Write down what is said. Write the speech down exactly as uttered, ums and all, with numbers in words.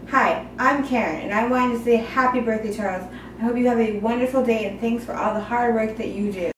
Hi, I'm Karen, and I wanted to say happy birthday, Charles. I hope you have a wonderful day, and thanks for all the hard work that you do.